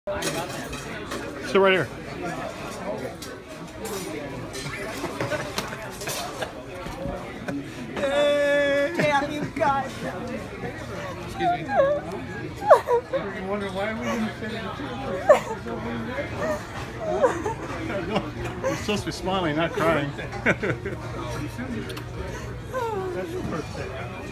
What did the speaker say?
Sit right here. Damn, you guys. Excuse me. You wonder why we didn't fit in the You're supposed to be smiling, not crying. That's your birthday.